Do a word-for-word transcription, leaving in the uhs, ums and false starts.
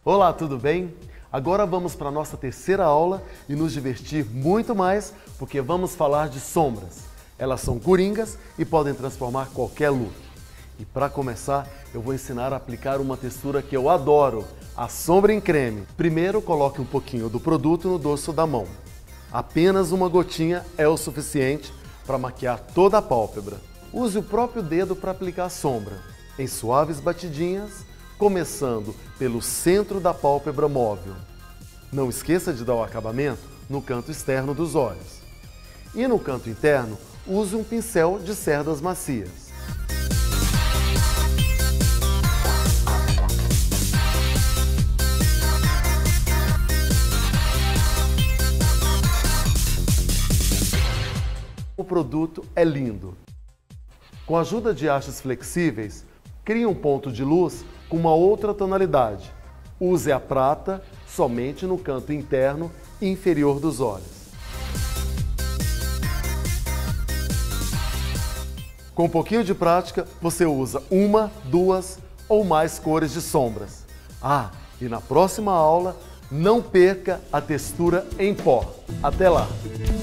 Olá, tudo bem? Agora vamos para a nossa terceira aula e nos divertir muito mais, porque vamos falar de sombras. Elas são coringas e podem transformar qualquer look. E para começar, eu vou ensinar a aplicar uma textura que eu adoro, a sombra em creme. Primeiro, coloque um pouquinho do produto no dorso da mão. Apenas uma gotinha é o suficiente para maquiar toda a pálpebra. Use o próprio dedo para aplicar a sombra, em suaves batidinhas, começando pelo centro da pálpebra móvel. Não esqueça de dar o acabamento no canto externo dos olhos. E no canto interno, use um pincel de cerdas macias. O produto é lindo. Com a ajuda de hastes flexíveis, crie um ponto de luz com uma outra tonalidade. Use a prata somente no canto interno e inferior dos olhos. Com um pouquinho de prática, você usa uma, duas ou mais cores de sombras. Ah, e na próxima aula, não perca a textura em pó. Até lá!